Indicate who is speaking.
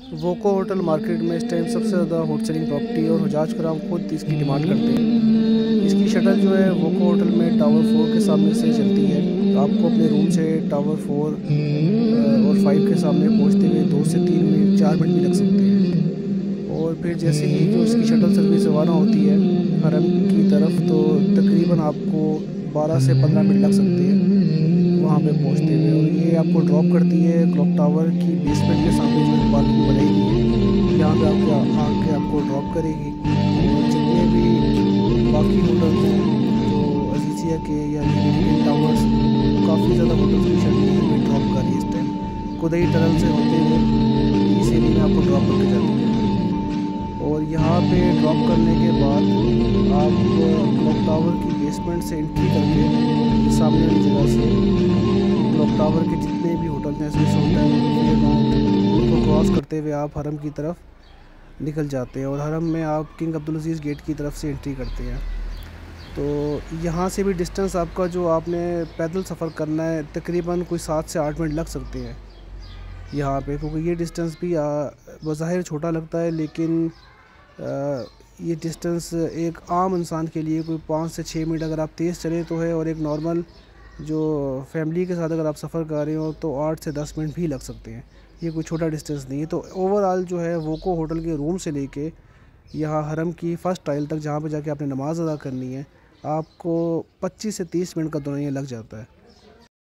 Speaker 1: वोको hotel market में इस time सबसे ज़्यादा हॉट सेलिंग प्रॉपर्टी है और हुजाज कराम खुद इसकी डिमांड करते हैं। इसकी शटल जो है वोको होटल में टावर 4 के सामने से चलती है। आपको अपने रूम से टावर 4 और 5 के सामने पहुंचते हुए 2 से 3 मिनट 4 मिनट भी लग सकते हैं। और फिर जैसे ही जो इसकी शटल सर्विस रवाना होती है हरम की तरफ, तो तकरीबन आपको 12 से 15 मिनट लग सकते हैं वहाँ पे पहुँचते हुए। और ये आपको ड्रॉप करती है क्लॉक टावर की बेसमेंट के सामने जो पार्किंग बनाई गई है, यहाँ पे आपके आके आपको ड्रॉप करेगी। और जितने भी बाकी होटल्स हैं जो अजीज़िया के या इन टावर्स, काफ़ी ज़्यादा होटल्स की शर्ट यहीं पे ड्रॉप कर रही है इस टाइम। कुदई टनल से होते हुए इस एरिया में आपको ड्रॉप करके जाती है। और यहाँ पे ड्रॉप करने के बाद आप क्लॉक टावर की बेसमेंट से एंट्री करके सामने वाली जगह से क्लॉक टावर के जितने भी होटल हैं, स्विस होटल, उनको क्रॉस करते हुए आप हरम की तरफ निकल जाते हैं। और हरम में आप किंग अब्दुल अज़ीज़ गेट की तरफ से एंट्री करते हैं। तो यहाँ से भी डिस्टेंस आपका जो आपने पैदल सफ़र करना है तकरीबन कोई 7 से 8 मिनट लग सकते हैं यहाँ पे, क्योंकि ये डिस्टेंस भी बज़ाहिर छोटा लगता है, लेकिन ये डिस्टेंस एक आम इंसान के लिए कोई 5 से 6 मिनट अगर आप तेज़ चलें तो है, और एक नॉर्मल जो फैमिली के साथ अगर आप सफ़र कर रहे हो तो 8 से 10 मिनट भी लग सकते हैं। ये कोई छोटा डिस्टेंस नहीं है। तो ओवरऑल जो है वोको होटल के रूम से लेके यहाँ हरम की फ़र्स्ट टाइल तक जहाँ पे जाके आपने नमाज़ अदा करनी है, आपको 25 से 30 मिनट का दौरान ये लग जाता है।